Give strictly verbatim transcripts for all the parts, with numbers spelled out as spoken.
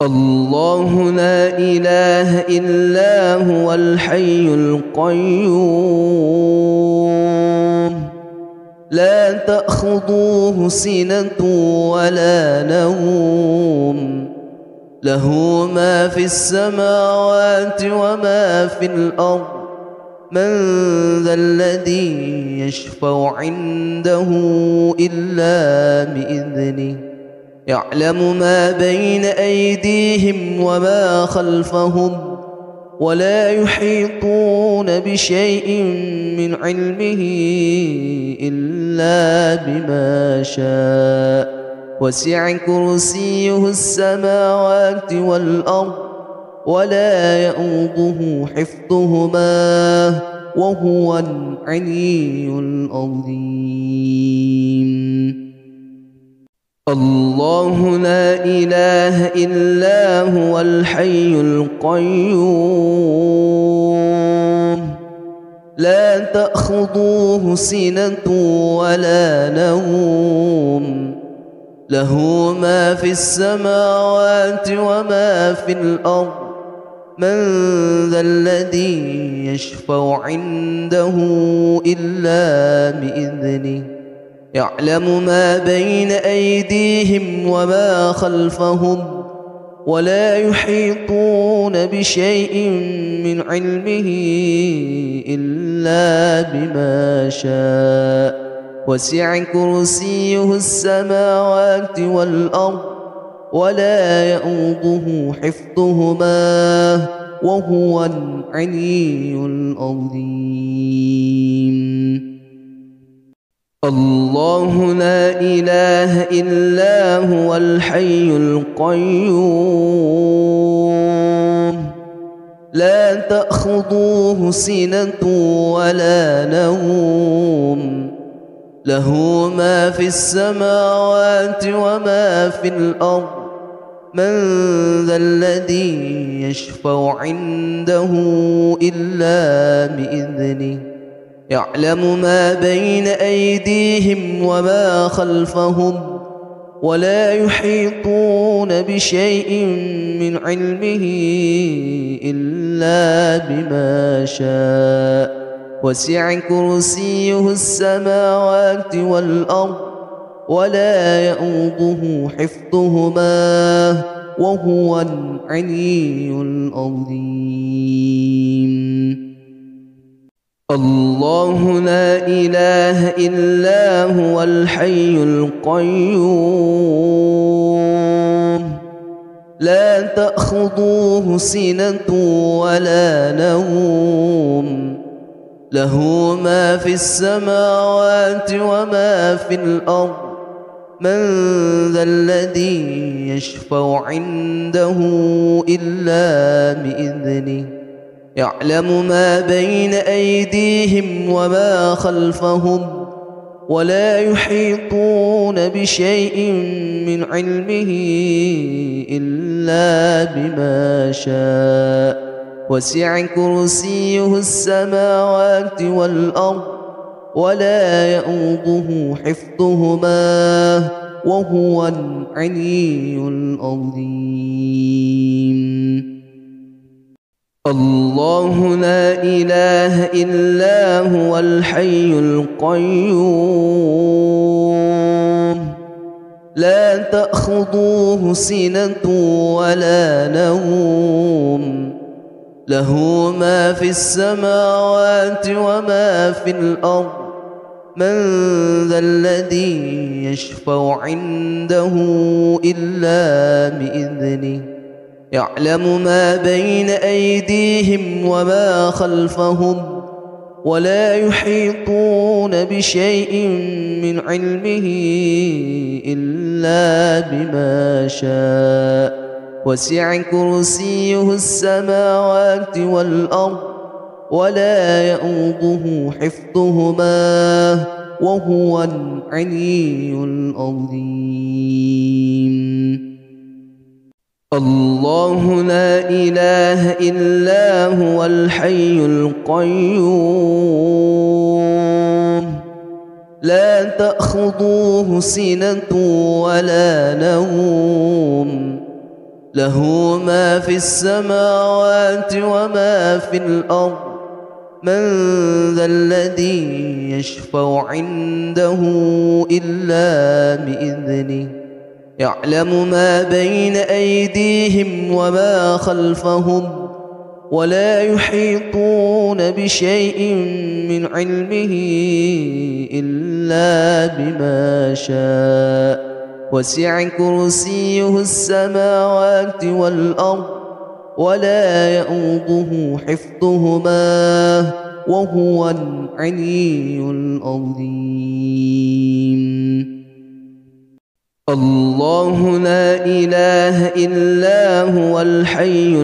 الله لا إله إلا هو الحي القيوم لا تأخذه سنة ولا نوم له ما في السماوات وما في الأرض من ذا الذي يشفع عنده إلا بإذنه يعلم ما بين أيديهم وما خلفهم ولا يحيطون بشيء من علمه إلا بما شاء وسع كرسيه السماوات والأرض ولا يئوده حفظهما وهو العلي العظيم. الله لا إله إلا هو الحي القيوم لا تأخذه سنة ولا نوم له ما في السماوات وما في الأرض من ذا الذي يشفع عنده إلا بإذنه يعلم ما بين أيديهم وما خلفهم ولا يحيطون بشيء من علمه إلا بما شاء وسع كرسيه السماوات والأرض ولا يئوده حفظهما وهو العلي العظيم. الله لا إله إلا هو الحي القيوم لا تأخذه سنة ولا نوم له ما في السماوات وما في الأرض من ذا الذي يشفع عنده إلا بإذنه يعلم ما بين أيديهم وما خلفهم ولا يحيطون بشيء من علمه إلا بما شاء وسع كرسيه السماوات والأرض ولا يئوده حفظهما وهو العلي العظيم. الله لا إله إلا هو الحي القيوم لا تأخذه سنة ولا نوم له ما في السماوات وما في الأرض من ذا الذي يشفع عنده إلا بإذنه يعلم ما بين أيديهم وما خلفهم ولا يحيطون بشيء من علمه إلا بما شاء وسع كرسيه السماوات والأرض ولا يئوده حفظهما وهو العلي العظيم. الله لا إله إلا هو الحي القيوم لا تأخذه سنة ولا نوم له ما في السماوات وما في الأرض من ذا الذي يشفع عنده إلا بإذنه يعلم ما بين أيديهم وما خلفهم ولا يحيطون بشيء من علمه إلا بما شاء وسع كرسيه السماوات والأرض ولا يئوده حفظهما وهو العلي العظيم. الله لا إله إلا هو الحي القيوم لا تأخذه سنة ولا نوم له ما في السماوات وما في الأرض من ذا الذي يشفع عنده إلا بإذنه يعلم ما بين أيديهم وما خلفهم ولا يحيطون بشيء من علمه إلا بما شاء وسع كرسيه السماوات والأرض ولا يئوده حفظهما وهو العلي العظيم. الله لا إله إلا هو الحي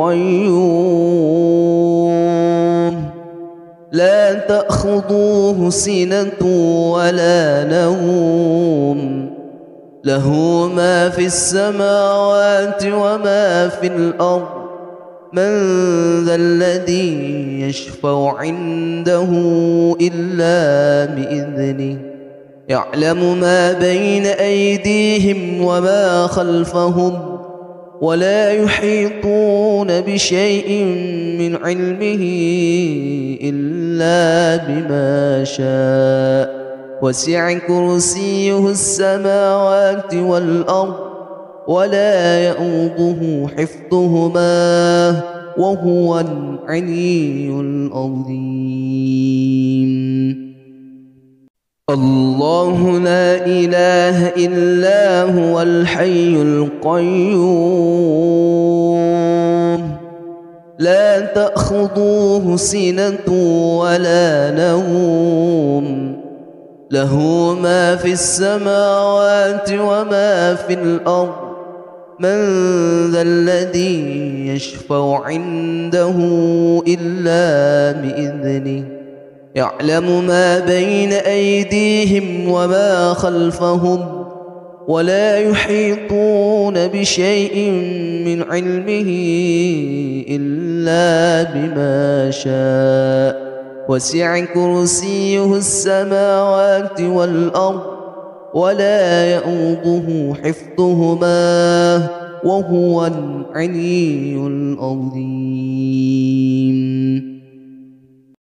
القيوم لا تأخذه سنة ولا نوم له ما في السماوات وما في الأرض من ذا الذي يشفع عنده إلا بإذنه يعلم ما بين أيديهم وما خلفهم ولا يحيطون بشيء من علمه إلا بما شاء وسع كرسيه السماوات والأرض ولا يئوده حفظهما وهو العلي العظيم. الله لا إله إلا هو الحي القيوم لا تأخذه سنة ولا نوم له ما في السماوات وما في الأرض من ذا الذي يشفع عنده إلا بإذنه يعلم ما بين أيديهم وما خلفهم ولا يحيطون بشيء من علمه إلا بما شاء وسع كرسيه السماوات والأرض ولا يئوده حفظهما وهو العلي العظيم.